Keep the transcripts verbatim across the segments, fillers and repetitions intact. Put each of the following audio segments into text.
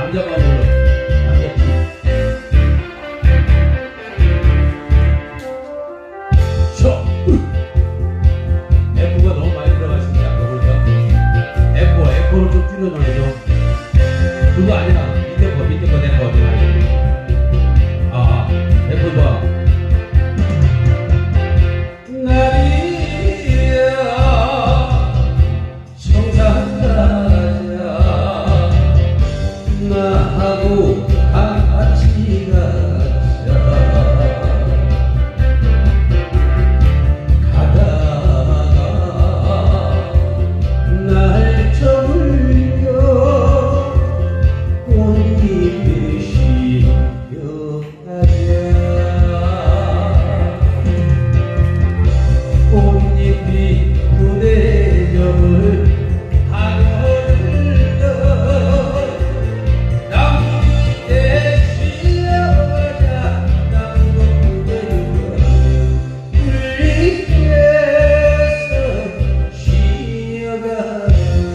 남자만 남자지. 쇼. 에코가 너무 많이 들어가시는데 아까 보니까 에코 에코를 좀 줄여놔야죠. 그거 아니야. 밑에 거 밑에 거 내 거 아니야. 아 에코 봐. 나비야 청산가자 나하고 같이 가자 가다가 날 저물며 꽃잎이 시려가자 꽃잎이 무대점을 하늘을 나무 밑에 쉬어가자 나무 무대점을 울리면서 쉬어가자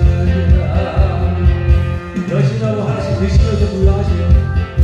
열심하고 하나씩 드시면서 불러하시죠.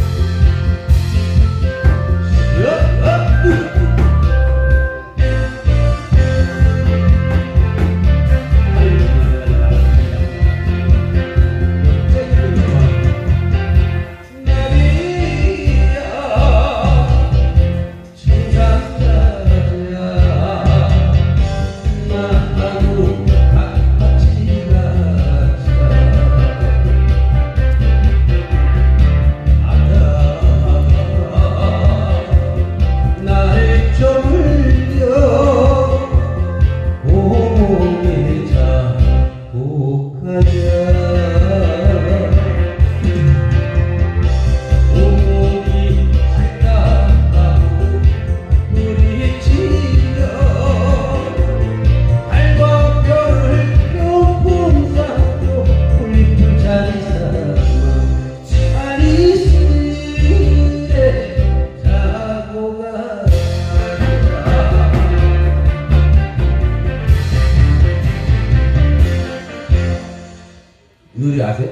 이 노래 아세요?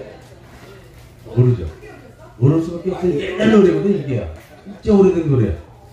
모르죠? 모를 수밖에 없어요. 옛날 노래거든 이게. 진짜 오래된 노래야.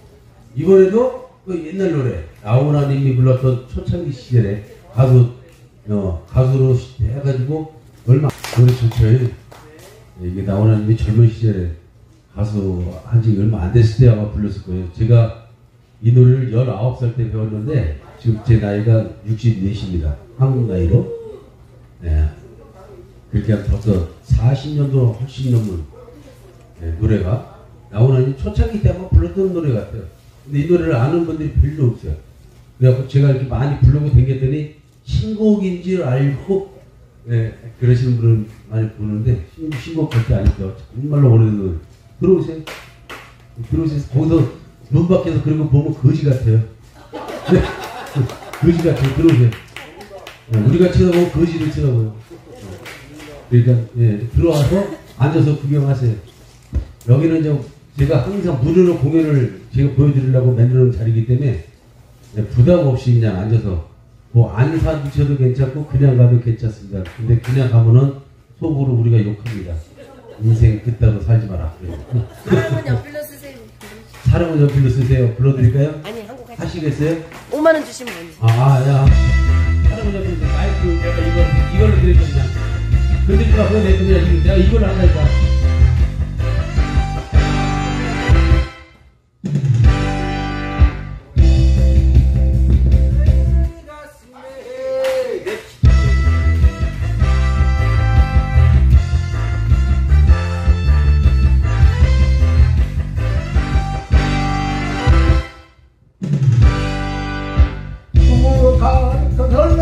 이번에도 그 옛날 노래 나훈아님이 불렀던 초창기 시절에 가수 어, 가수로 해가지고 얼마 노래 좋죠. 이게 나훈아님이 젊은 시절에 가수 한지 얼마 안 됐을 때 아마 불렀을 거예요. 제가 이 노래를 열아홉 살 때 배웠는데 지금 제 나이가 육십사입니다. 한국 나이로. 네. 그렇게 하면 벌써 사십 년도 훨씬 넘는 네, 노래가 나훈아님 초창기 때 아마 불렀던 노래 같아요. 근데 이 노래를 아는 분들이 별로 없어요. 그래갖고 제가 이렇게 많이 부르고 댕겼더니 신곡인 줄 알고 네, 그러시는 분은 많이 보는데 신곡 절대 아니죠. 정말로 오래된 노래. 들어오세요. 들어오세요. 거기서 문 밖에서 그런 거 보면 거지 같아요. 네. 거지 같아요. 들어오세요. 네, 우리가 쳐다보고 거지를 쳐다보요. 그러니까 예, 들어와서 앉아서 구경하세요. 여기는 좀 제가 항상 무료로 공연을 제가 보여드리려고 만드는 자리이기 때문에 예, 부담 없이 그냥 앉아서 뭐 안 사주셔도 괜찮고 그냥 가도 괜찮습니다. 근데 그냥 가면은 속으로 우리가 욕합니다. 인생 그따로 살지 마라. 사람은 연필로 쓰세요. 사람은 연필로 쓰세요. 불러드릴까요? 아니 한국 하시. 하시겠어요? 오만 원 주시면 됩니다. 아, 야. 사람은 연필로 쓰세요. 마이크 내가 이걸 이걸로 드릴 겁니다. 근데 누가 그거 내 거냐 지금 내가 이걸 한다니까.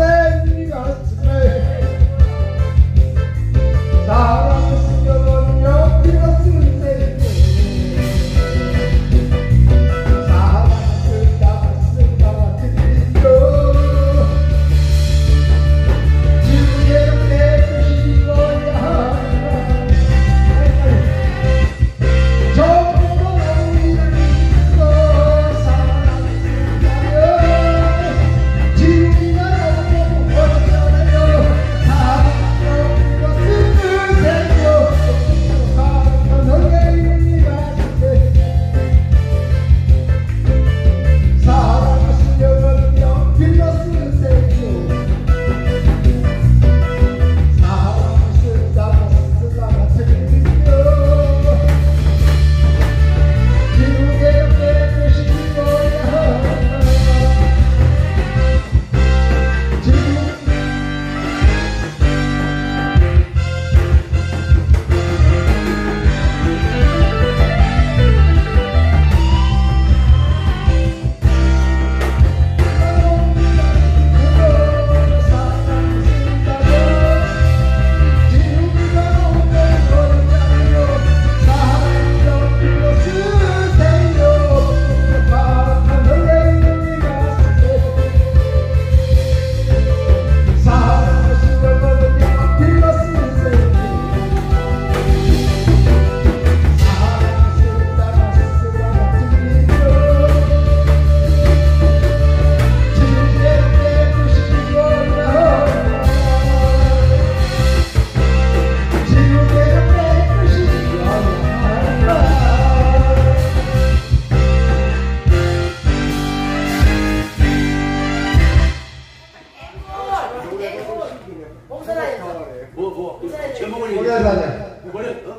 사랑을 숨겨놓으며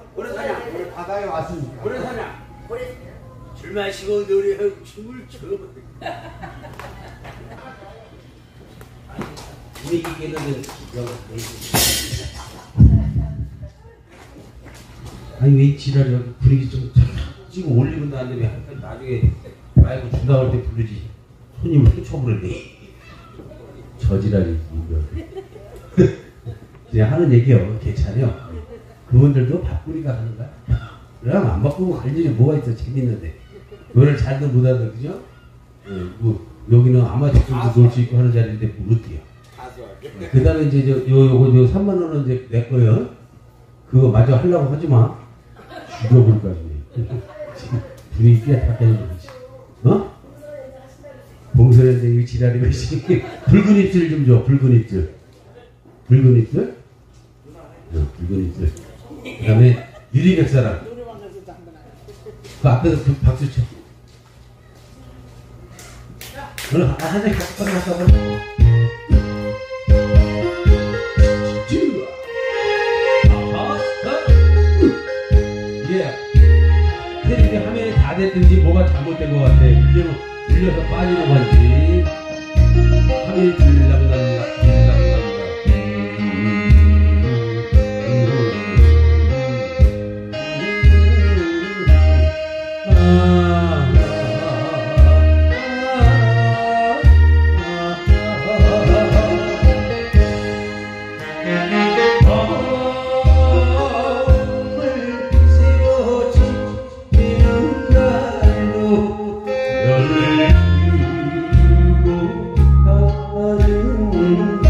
모래사냥. 우리 바다에 왔으니까. 모래사냥. 술 마시고 노래하고 춤을 춰. 분위기 깨는데 아니 왜 지랄이야? 분위기 좀 찍고 올리고 나는데 왜 나중에 마이크 준다 할 때 부르지 손님을 훔쳐버렸네. 저지랄이 그냥 하는 얘기요. 괜찮아요. 그분들도 바쁘니까 하는 거야. 그럼 안 바꾸고 갈 일이 뭐가 있어. 재밌는데 노래를 잘도 못하든 그죠? 예, 뭐 여기는 아마추어도 놀 수 있고 하는 자리인데 뭐 어때요? 그 다음에 이제 요, 요, 요거 요 삼만 원은 이제 내 거예요. 그거 마저 하려고 하지 마. 죽여버릴 거야, 지금. 분위기가 다 깨는 거지. 어? 봉선인데 이 지랄이 몇시 붉은 입술 좀 줘, 붉은 입술. 붉은 입술? 어, 붉은 입술. 그 다음에 유리백사랑. 그 앞에서 그 박수 쳐. 오늘 한잔 갖고 가서 갖다 봐. 이게 화면이 다 됐든지 뭐가 잘못된 것 같아. 밀려, 밀려서 빠지는 건지. 화면이 들리려면 합니다. 들리려면 합니다.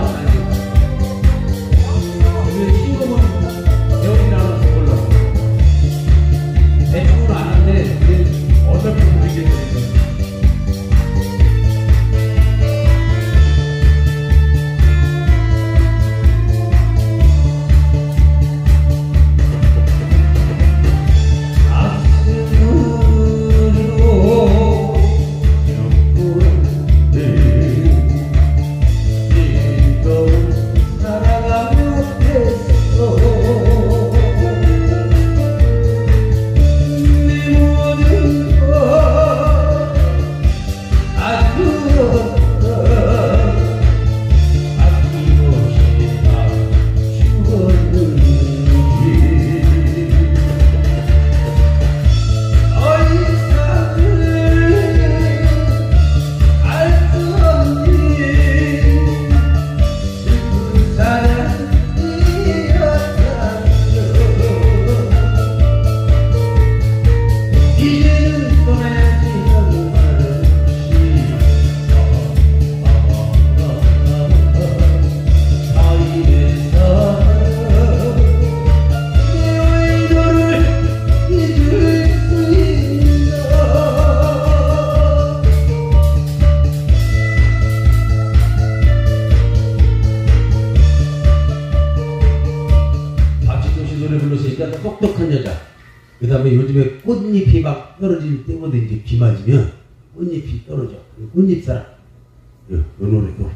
똑똑한 여자. 그 다음에 요즘에 꽃잎이 막 떨어질 때마다 이제 비 맞으면 꽃잎이 떨어져. 꽃잎사랑. 이 노래도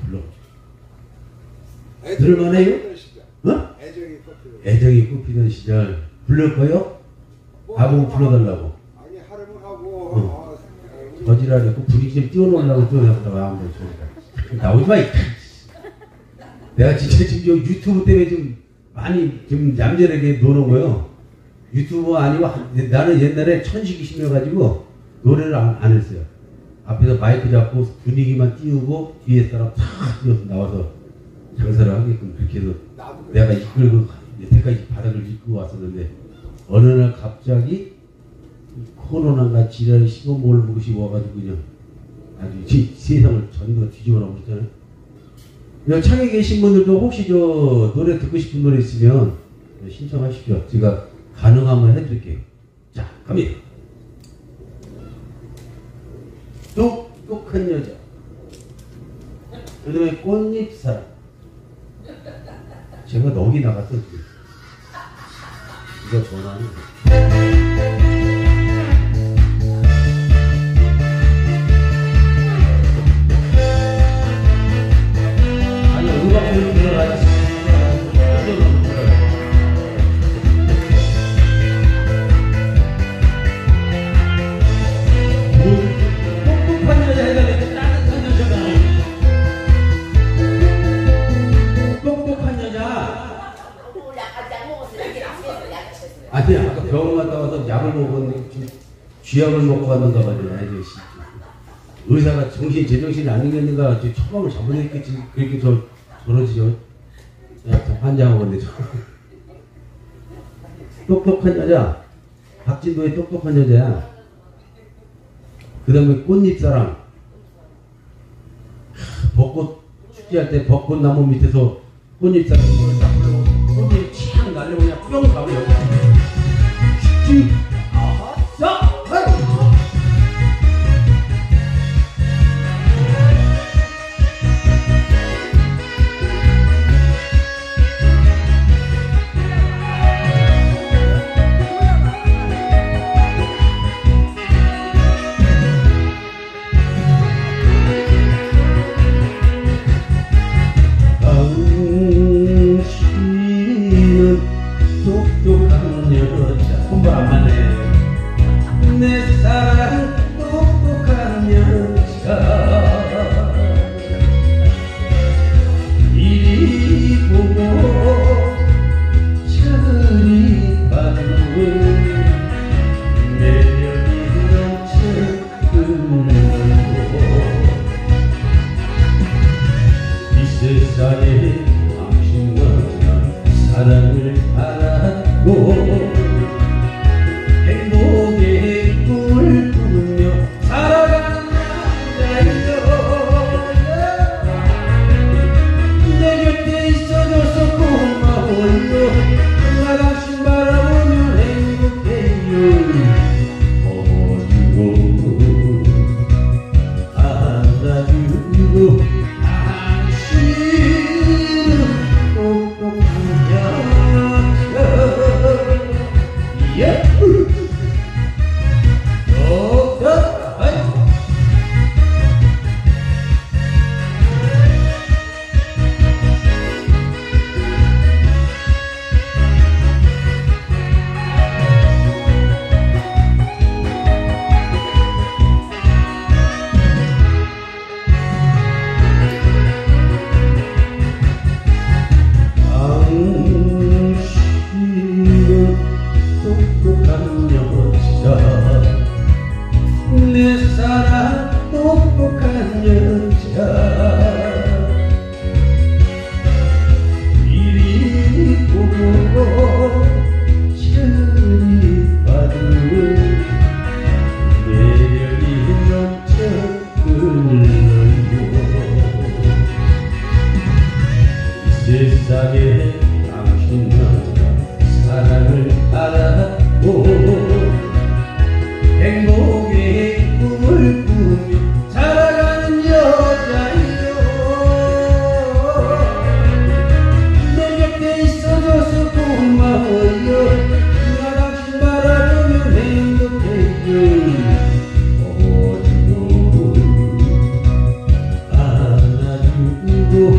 불러. 들을만해요? 어? 애정이 꽃피던 애정이 꽃피던 시절. 불를 거요? 아보고 불러달라고. 아니 하려면 하고 어. 어, 거지라고 분위기 좀 띄워놓으려고 띄워놨다가 한번 좀 나오지 마. 내가 진짜 지금 유튜브 때문에 좀 많이 좀 얌전하게 노는 거요. 유튜브 아니고 나는 옛날에 천식이 심해가지고 노래를 안, 안 했어요. 앞에서 마이크 잡고 분위기만 띄우고 뒤에 사람 탁 뛰어서 나와서 장사를 하게끔 그렇게 해서 내가 이끌고 여태까지 바닥을 이끌고 왔었는데 어느 날 갑자기 코로나가 지랄 씹어먹을 것이 와가지고 그냥 아주 지, 세상을 전부 다 뒤집어 놓으셨잖아요. 창에 계신 분들도 혹시 저 노래 듣고 싶은 노래 있으면 신청하십시오. 제가 가능하면 해드릴게요. 자, 갑니다. 똑똑한 여자. 그 다음에 꽃잎사랑. 제가 넋이 나갔어. 이거 전화는. 아니, 음악을 들어가지. 똑똑한 여자 해야 돼. 따뜻한 여자가. 똑똑한 여자. 아니, 아까 병원 갔다 와서 약을 먹었는데 지금 쥐약을 먹고 갔는가 봐요. 의사가 정신이 제정신이 안 생겼는가 지금 처방을 잘못했겠지. 그렇게 저 저러지요. 환장하고 근데 저 똑똑한 여자. 박진도의 똑똑한 여자야. 그 다음에 꽃잎사랑. 벚꽃 축제할 때 벚꽃나무 밑에서 꽃잎사랑 이걸 딱 불러고 꽃잎이 촥 날려 그냥 뿅 가버려. 쭉 아싸 똑똑한 여자 손발 안 맞네. 내 사랑 똑똑한 여자 이리 보고 저리 봐도 매력이 넘쳐흐르고 이 세상에 당신과 난 사랑을 바라고 행복의 꿈을 꾸며 살아가는 남자여 내 세상에 당신만 사랑을 알았고 행복의 꿈을 꾸며 살아가는 여자요. 내 곁에 있어줘서 고마워요. 나 당신 바라보면 행복해요. 어디도 안아주고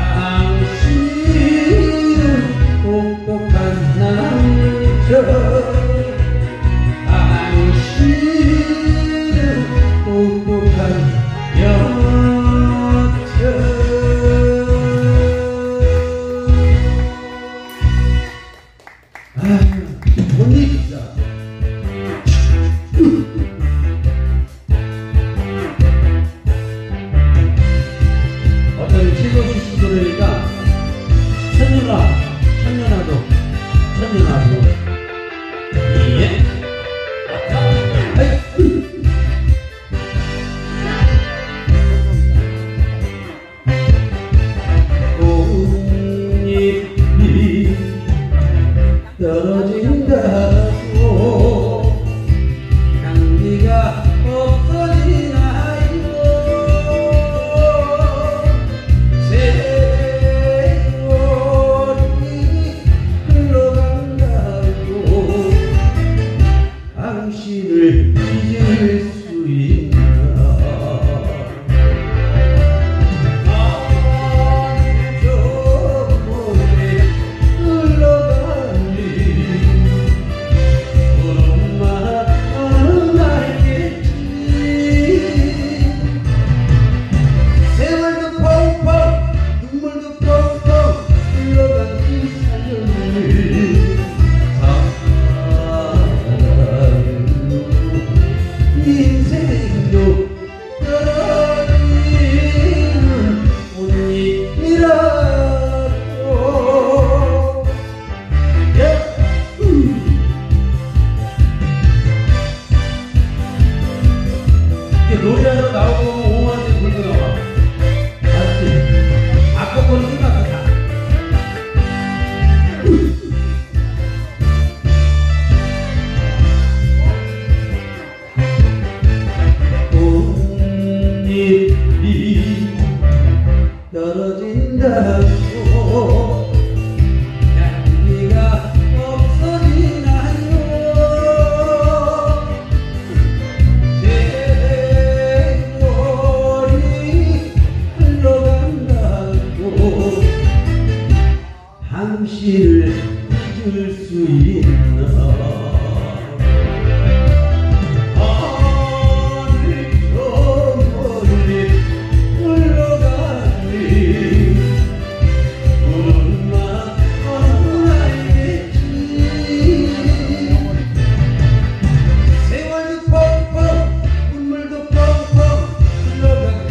당신은 똑똑한 남자. 어떤 최고 출신 노래니까 천년아, 천년아도, 천년아도 예. 꽃잎이 떨어진다고 향기가 없어지나요. 세월이 흘러간다고 당신을 잊을 수 있나. 노래하러 나오고 오만에 불고 나와. 알았지? 아까 거는 끝났다. 꽃잎이 떨어진다고 향기가 없어지나요. 당신을 잊을 수 있나. 하늘 저 멀리 흘러가니 구름만 알겠지. 세월도 펑펑 눈물도 펑펑 흘러가기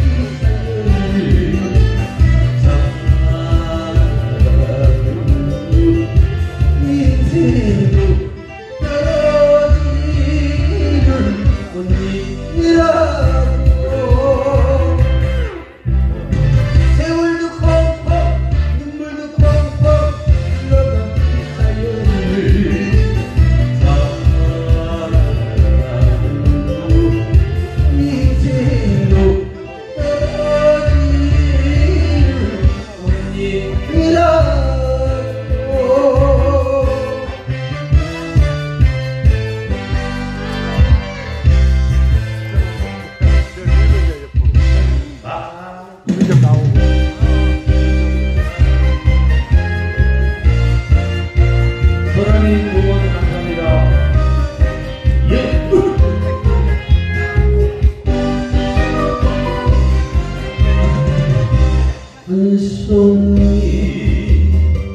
한 송이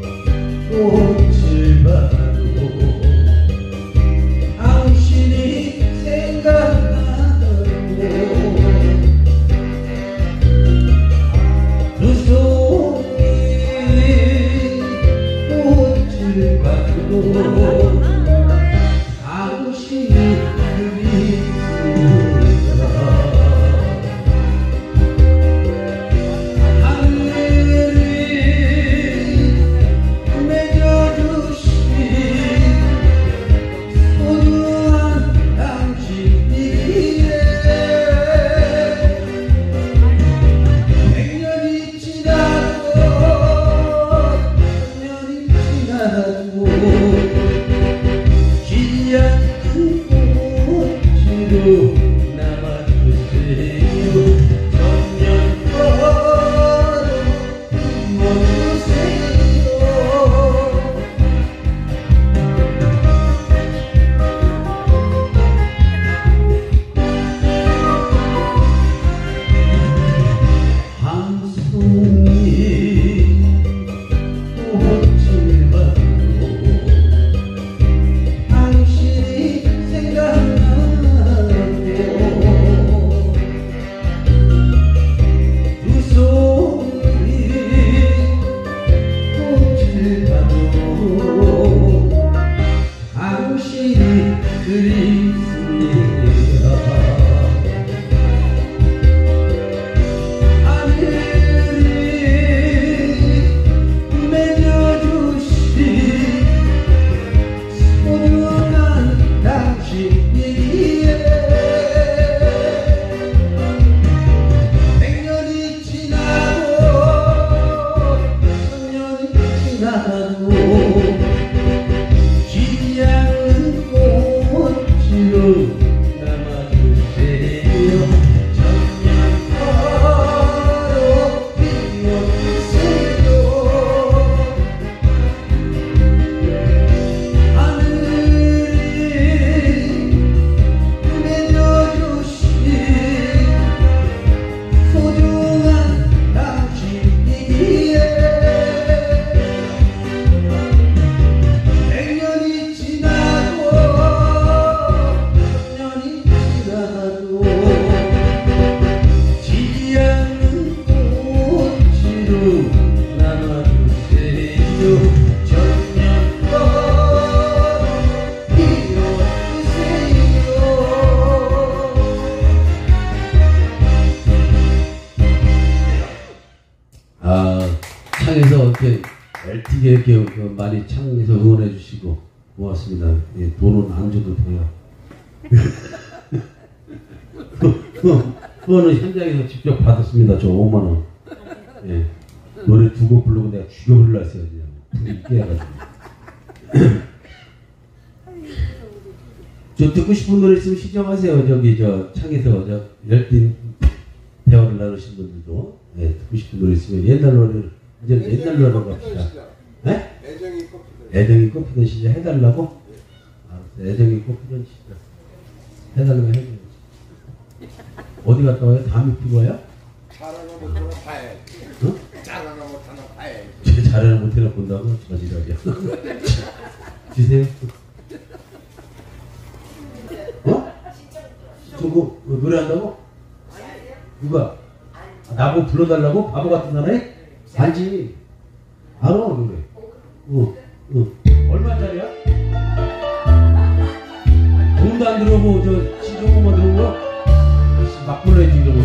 꽃을 봐도 당신이 생각나고 두 송이 꽃을 봐도 당신이 그립습니다. 하늘이 지나도 지지 않는 꽃으로 남아주세요. 천년토록 피워주세요. 하늘이 맺어주신 소중한 당신이기에 백년이 지나도 천년이 지나도 지지 않는 꽃으로 남아주세요. 천년토록 피워주세요. 아, 창에서 이렇게 엘티게 이렇게 많이 창에서 응원해 주시고 고맙습니다. 예, 돈은 안 줘도 돼요. 후원은 현장에서 직접 받았습니다. 저 오만 원. 예, 노래 두 곡 부르고 내가 죽여버리려 했어요. 그냥 불이 있게 해가지고. 저 듣고 싶은 노래 있으면 신청하세요. 저기 저 창에서 저 열띤 대화를 나누신 분들도 예, 듣고 싶은 노래 있으면 옛날 노래를 이제 옛날 노래로 갑시다. 네? 애정이 꽃피던 애정이 꽃피던 시절 해달라고? 알았어. 애정이 꽃피던 시절 해달라고 해줘야지. 어디 갔다 와요? 담이 피고 와요? 잘하나 못하나 봐야지. 어? 잘하나 못하나 봐야지. 제 잘하나 못해나 본다고? 저지랄이야. 주세요. 어? 저거 노래한다고? 누가? 아, 나보고 불러달라고? 바보 같은 나라에? 알지. 알아 노래. 어, 어. 얼마짜리야? 돈도 안 들어오고 저 시중고만 들어오고 막 불러야지 이러고.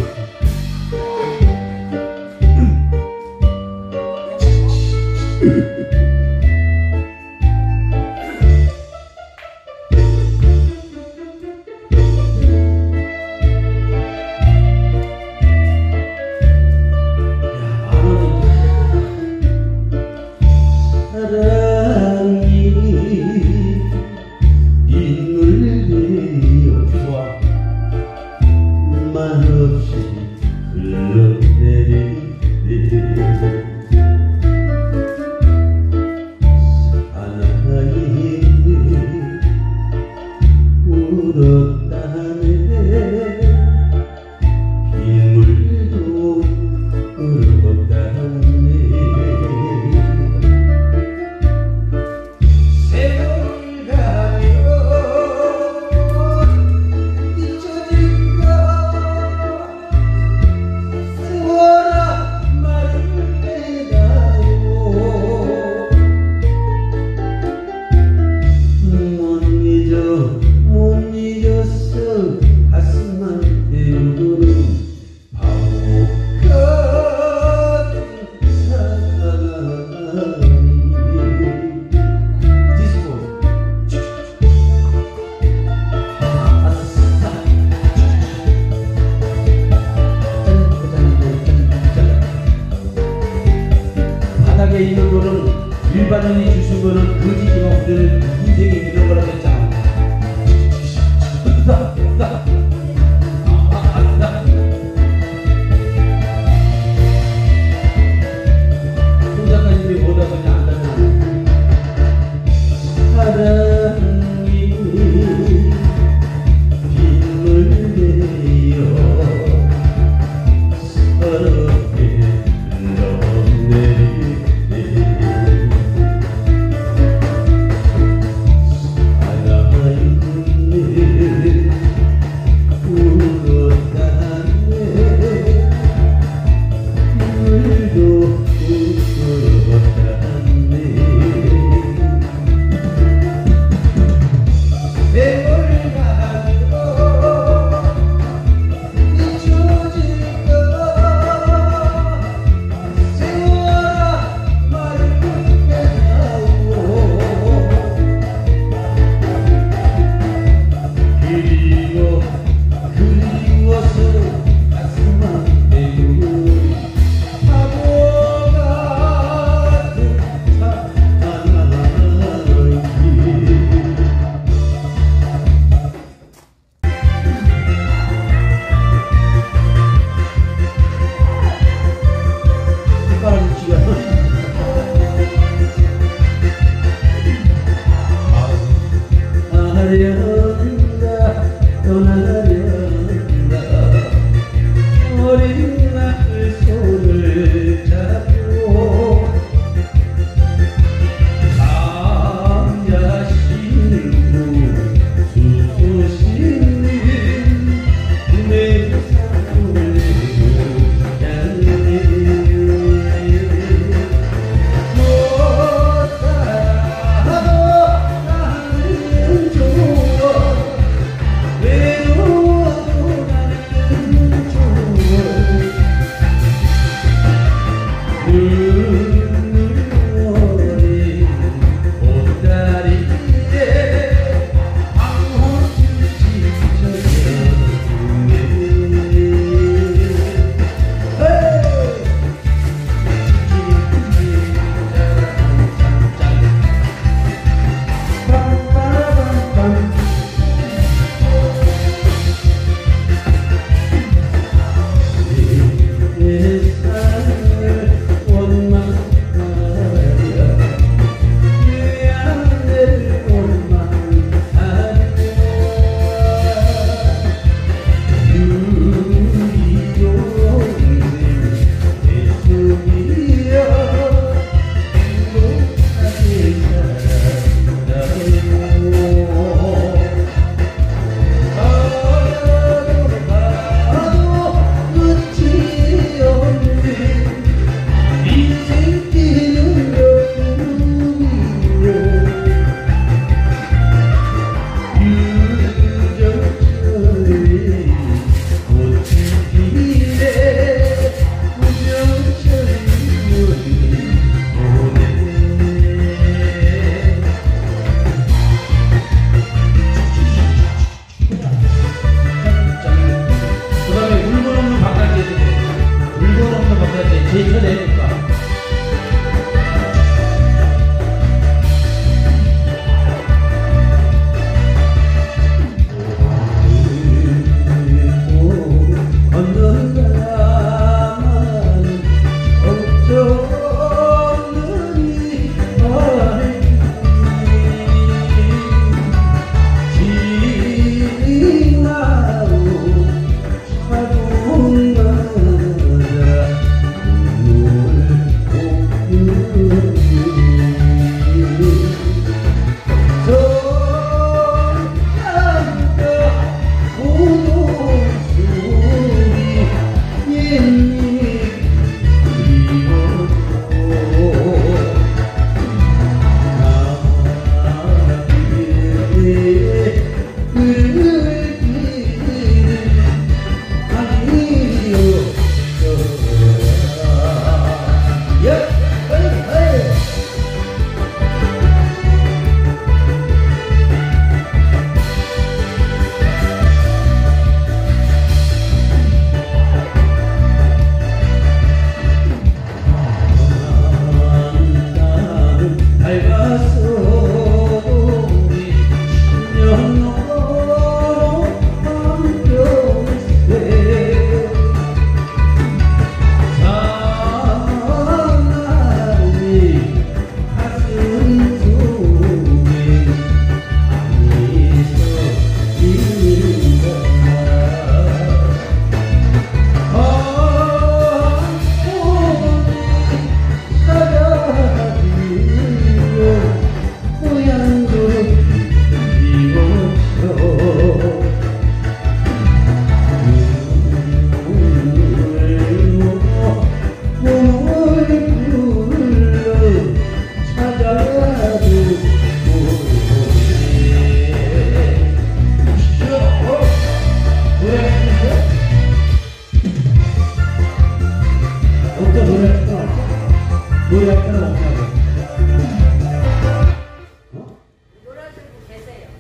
일반인이 주신 거는 거짓이고 그들은 인생이 이런 거라 했잖아. 손 작가님이 뭐다 그냥 안다면 사랑이 빗물 내려 서럽게 흘러내리네.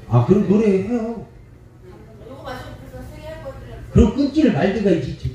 아 그럼 노래해요. 이거 마시고 그래서 세게 할 거거든요. 그럼 끊지를 말든가 있지.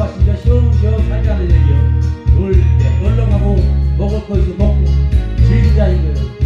같이 이제 시원시원 살자는 얘기요. 놀 때 놀러 가고 먹을 거 있으면 먹고 즐기자 이거예요.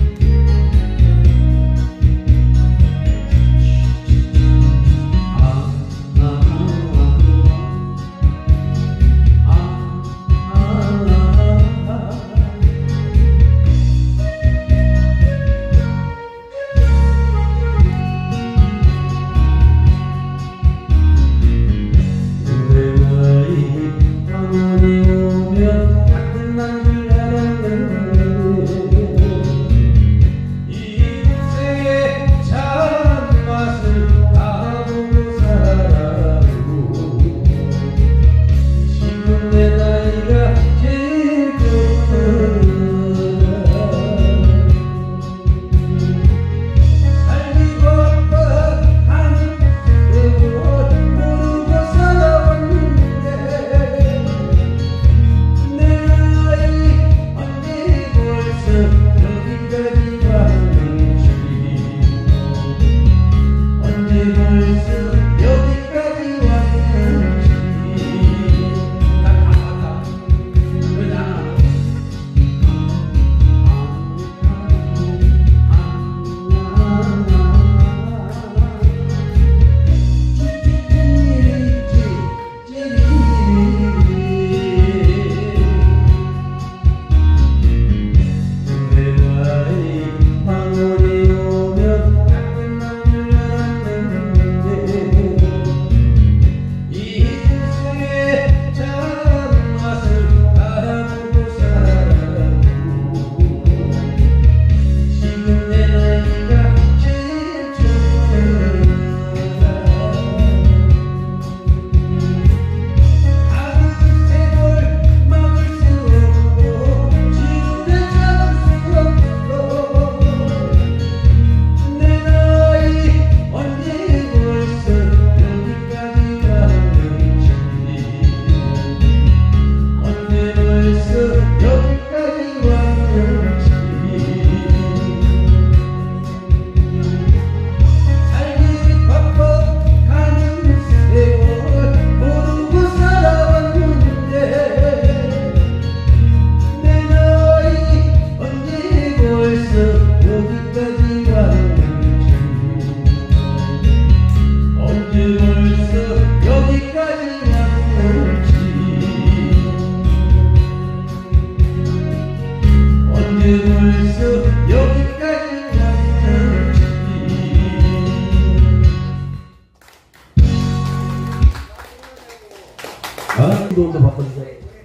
아, 또 바꿔주세요.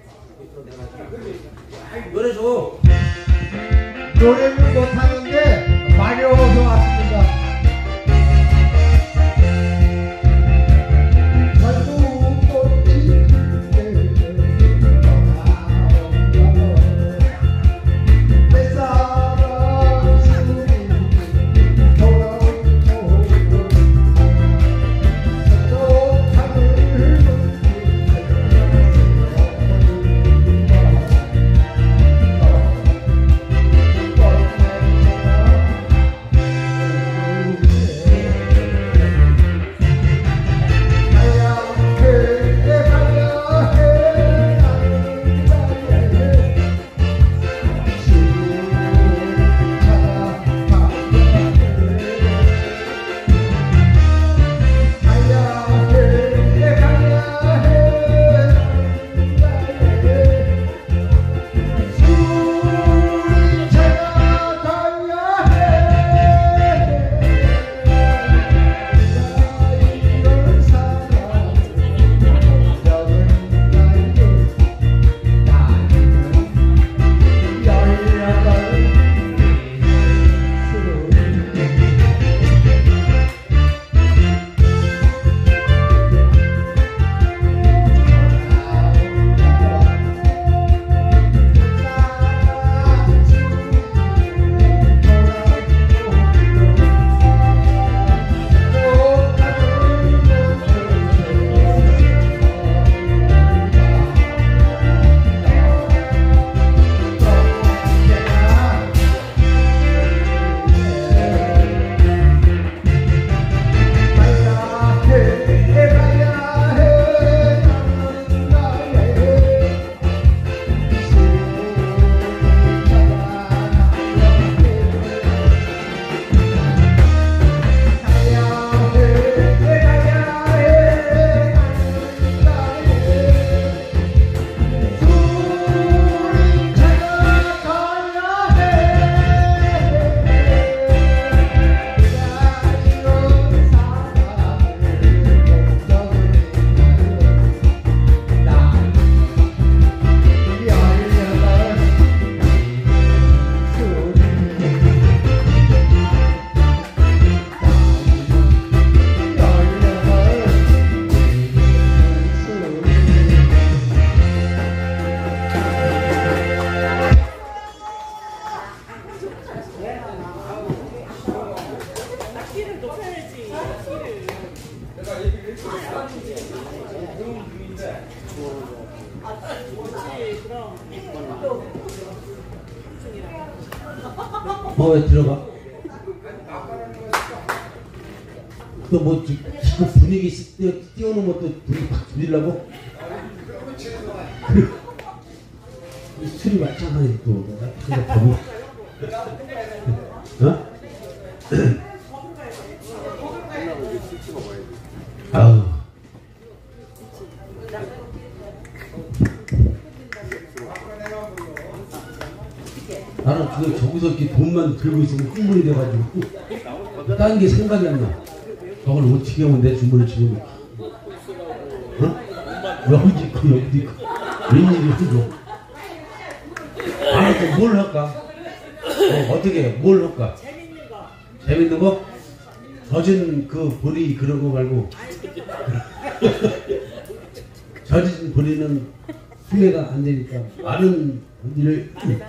노래 줘. 노래를 못하는데 마려워서 왔습니다. 뭐 왜 들어가? 또 뭐 분위기 띄워, 띄우는 것도 분위기 확 줄이려고? 이 술이 말짱하네 또 내가 겁이 어? 아우 나는 그거 저기서 이렇게 돈만 들고 있으면 흥분이 돼가지고 딴 게 생각이 안 나. 저걸 어떻게 하면 내 주문을 치고 어? 여기도 있고 여기도 있고 웬일이야 이거. 아, 또 뭘 할까? 어, 어떻게 뭘 할까? 재밌는 거. 재밌는 거? 젖은 그 보리 그런 거 말고 젖은 보리는 후회가 안 되니까 많은 일을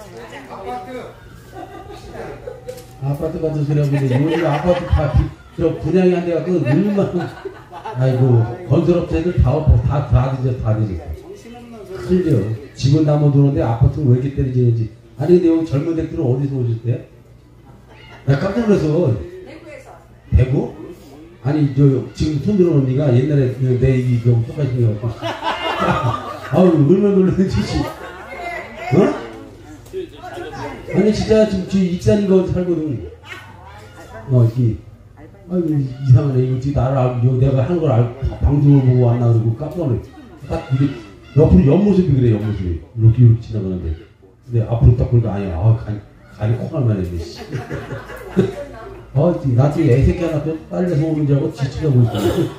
아파트 같은 소리 하고 있는데 요즘 아파트 다 저 분양이 안 돼갖고 얼마나 아이고 건설업체들 다다 다 뒤져 다 뒤져 틀려 집은 나무 들어오는데 아파트는 왜 이렇게 때려지는지. 아니 근데 여기 젊은 댁들은 어디서 오셨대요? 나 깜짝 놀라서. 대구에서. 대구? 아니 저 지금 손 들어온 언니가 옛날에 내 얘기 좀 똑같이 생겨갖고 아우 얼마나 놀랐는지. 어? 아니 진짜 지금 저 익산인 거 살거든. 어 이게 아이고 이상하네. 이거 지금 나를 알고 내가 하는 걸 알고 방송을 보고 왔나 그러고 깜짝 놀래. 딱 이게 옆으로 옆모습이 그래. 옆모습이 이렇게 이렇게 지나가는데 근데 앞으로 딱 보니까 아니야. 아 간이 간이 콩알만 했네. 아 나중에 애새끼 하나 또 딸려서 오는 줄 알고 지치려고 있다.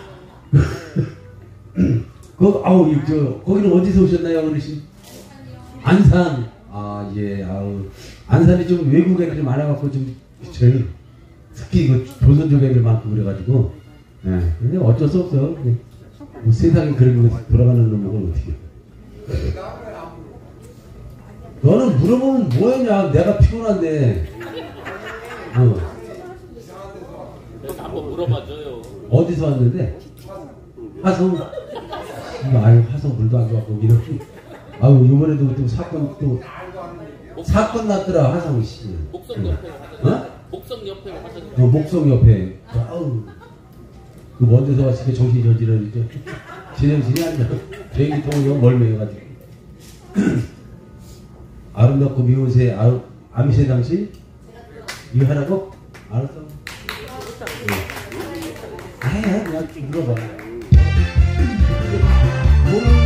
그 아우 저 거기는 어디서 오셨나요 어르신? 안산. 아 예. 아우 안산이 좀 외국 애들이 많아갖고 좀 저희 특히 그 조선족 애들 많고 그래가지고 예. 근데 어쩔 수 없어. 뭐 세상에 그런 거 돌아가는 놈은 어떻게? 너는 물어보면 뭐했냐? 내가 피곤한데. 어. 한번 물어봐줘요. 어디서 왔는데? 화성. 아유 화성 물도 안 좋았고 이렇게. 아유 이번에도 또 사건 또 사건 났더라 화성 씨. 목성 옆에 화성. 어? 목성 옆에 화성. 어, 목성 옆에. 아우. 그 먼 데서 왔으니까 정신이 저지러니까 제정신이 아니야. 비행기 통이 너무 멀매해가지고. 아름답고 미운 새 아, 암새 당신 이거 하라고? 알았어. 네. 아야 그냥 물어봐. 모르는